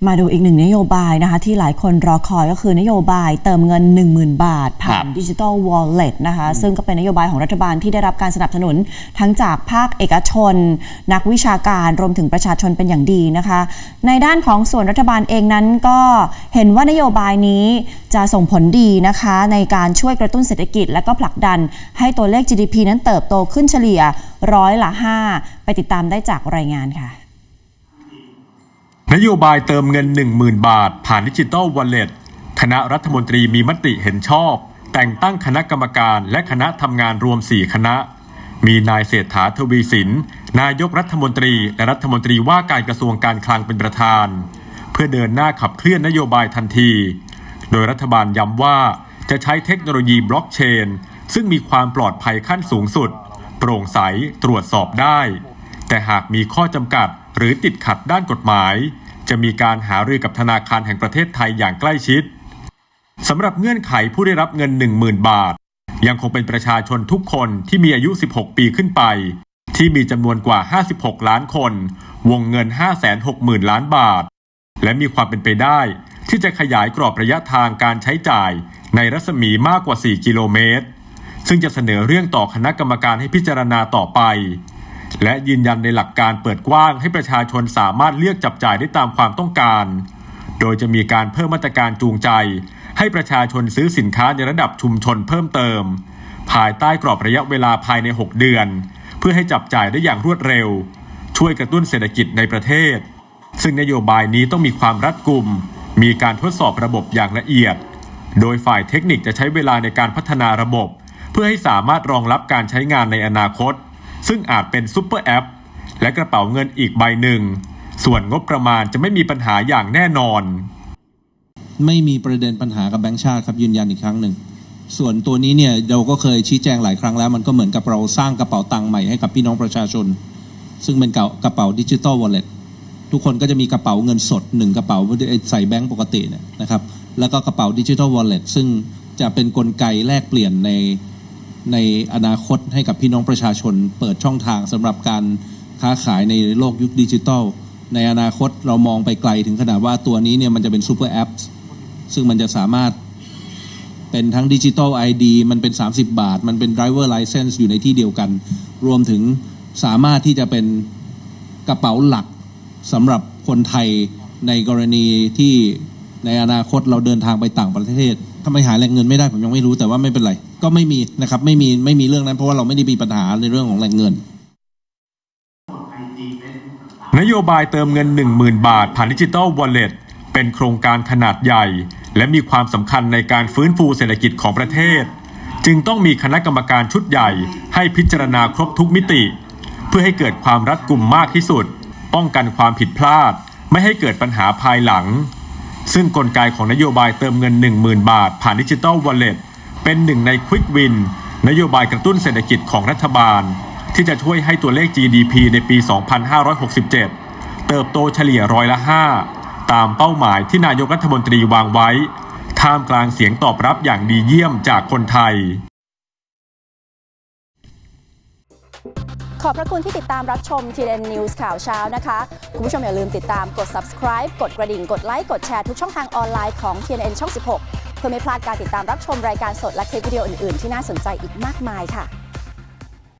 มาดูอีกหนึ่งนโยบายนะคะที่หลายคนรอคอยก็คือนโยบายเติมเงิน 10,000 บาทผ่านดิจิทัลวอลเล็ตนะคะซึ่งก็เป็นนโยบายของรัฐบาลที่ได้รับการสนับสนุนทั้งจากภาคเอกชนนักวิชาการรวมถึงประชาชนเป็นอย่างดีนะคะในด้านของส่วนรัฐบาลเองนั้นก็เห็นว่านโยบายนี้จะส่งผลดีนะคะในการช่วยกระตุ้นเศรษฐกิจและก็ผลักดันให้ตัวเลข GDP นั้นเติบโตขึ้นเฉลี่ย5%ไปติดตามได้จากรายงานค่ะนโยบายเติมเงิน 10,000 บาทผ่านดิจิทัลวอลเล็ตคณะรัฐมนตรีมีมติเห็นชอบแต่งตั้งคณะกรรมการและคณะทำงานรวม4คณะมีนายเศรษฐา ทวีสินนายกรัฐมนตรีและรัฐมนตรีว่าการกระทรวงการคลังเป็นประธานเพื่อเดินหน้าขับเคลื่อนนโยบายทันทีโดยรัฐบาลย้ำว่าจะใช้เทคโนโลยีบล็อกเชนซึ่งมีความปลอดภัยขั้นสูงสุดโปร่งใสตรวจสอบได้แต่หากมีข้อจำกัดหรือติดขัดด้านกฎหมายจะมีการหารือกับธนาคารแห่งประเทศไทยอย่างใกล้ชิดสำหรับเงื่อนไขผู้ได้รับเงิน 10,000 บาทยังคงเป็นประชาชนทุกคนที่มีอายุ16ปีขึ้นไปที่มีจำนวนกว่า56ล้านคนวงเงิน 560,000 ล้านบาทและมีความเป็นไปได้ที่จะขยายกรอบระยะทางการใช้จ่ายในรัศมีมากกว่า4กิโลเมตรซึ่งจะเสนอเรื่องต่อคณะกรรมการให้พิจารณาต่อไปและยืนยันในหลักการเปิดกว้างให้ประชาชนสามารถเลือกจับจ่ายได้ตามความต้องการโดยจะมีการเพิ่มมาตรการจูงใจให้ประชาชนซื้อสินค้าในระดับชุมชนเพิ่มเติมภายใต้กรอบระยะเวลาภายใน6เดือนเพื่อให้จับจ่ายได้อย่างรวดเร็วช่วยกระตุ้นเศรษฐกิจในประเทศซึ่งนโยบายนี้ต้องมีความรัดกุมมีการทดสอบระบบอย่างละเอียดโดยฝ่ายเทคนิคจะใช้เวลาในการพัฒนาระบบเพื่อให้สามารถรองรับการใช้งานในอนาคตซึ่งอาจเป็นซุปเปอร์แอปและกระเป๋าเงินอีกใบหนึ่งส่วนงบประมาณจะไม่มีปัญหาอย่างแน่นอนไม่มีประเด็นปัญหากับแบงก์ชาติครับยืนยันอีกครั้งหนึ่งส่วนตัวนี้เนี่ยเราก็เคยชี้แจงหลายครั้งแล้วมันก็เหมือนกับเราสร้างกระเป๋าตังค์ใหม่ให้กับพี่น้องประชาชนซึ่งเป็นกระเป๋าดิจิทัลวอลเล็ตทุกคนก็จะมีกระเป๋าเงินสด1กระเป๋าใส่แบงก์ปกติเนี่ยนะครับแล้วก็กระเป๋าดิจิทัลวอลเล็ตซึ่งจะเป็นกลไกแลกเปลี่ยนในอนาคตให้กับพี่น้องประชาชนเปิดช่องทางสำหรับการค้าขายในโลกยุคดิจิทัลในอนาคตเรามองไปไกลถึงขนาดว่าตัวนี้เนี่ยมันจะเป็นซูเปอร์แอปซึ่งมันจะสามารถเป็นทั้งดิจิทัล ID มันเป็น30 บาทมันเป็น Driver License อยู่ในที่เดียวกันรวมถึงสามารถที่จะเป็นกระเป๋าหลักสำหรับคนไทยในกรณีที่ในอนาคตเราเดินทางไปต่างประเทศทำไมหาแหล่งเงินไม่ได้ผมยังไม่รู้แต่ว่าไม่เป็นไรก็ไม่มีนะครับไม่มีเรื่องนั้นเพราะว่าเราไม่ได้มีปัญหาในเรื่องของแหล่งเงินนโยบายเติมเงิน 10,000 บาทผ่านดิจิทัลวอลเล็ตเป็นโครงการขนาดใหญ่และมีความสำคัญในการฟื้นฟูเศรษฐกิจของประเทศจึงต้องมีคณะกรรมการชุดใหญ่ให้พิจารณาครบทุกมิติเพื่อให้เกิดความรัดกุมมากที่สุดป้องกันความผิดพลาดไม่ให้เกิดปัญหาภายหลังซึ่งกลไกของนโยบายเติมเงิน 10,000 บาทผ่านดิจิทัลวอลเล็ตเป็นหนึ่งใน Quick Win นโยบายกระตุ้นเศรษฐกิจของรัฐบาลที่จะช่วยให้ตัวเลข GDP ในปี 2567 เติบโตเฉลี่ย5%ตามเป้าหมายที่นายกรัฐมนตรีวางไว้ท่ามกลางเสียงตอบรับอย่างดีเยี่ยมจากคนไทยขอบพระคุณที่ติดตามรับชม TNN News ข่าวเช้านะคะคุณผู้ชมอย่าลืมติดตามกด subscribe กดกระดิ่งกดไลค์กดแชร์ทุกช่องทางออนไลน์ของ TNN ช่อง 16 เพื่อไม่พลาดการติดตามรับชมรายการสดและคลิปวิดีโออื่นๆที่น่าสนใจอีกมากมายค่ะ